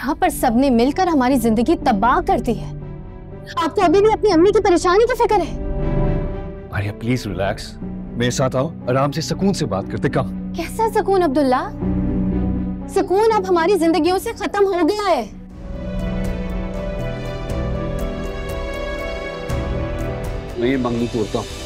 यहाँ पर सबने मिलकर हमारी जिंदगी तबाह कर दी है। आपको अभी भी अपनी अम्मी की परेशानी की फिक्र है? आर्या प्लीज रिलैक्स, मेरे साथ आओ, आराम से सुकून से बात करते। कम कैसा सुकून अब्दुल्ला? सुकून अब हमारी जिंदगियों से खत्म हो गया है। मैं ये मंगनी तोड़ता हूँ।